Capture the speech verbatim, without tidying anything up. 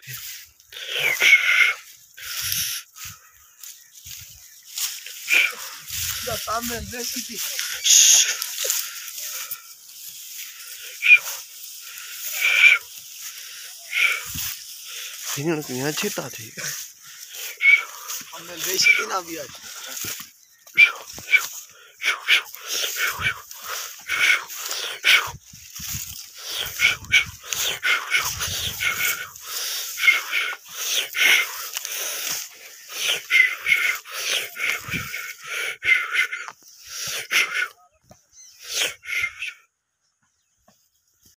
सामने बेसी थी यहाँ छिटा थी हमने बेसी थी ना भी आज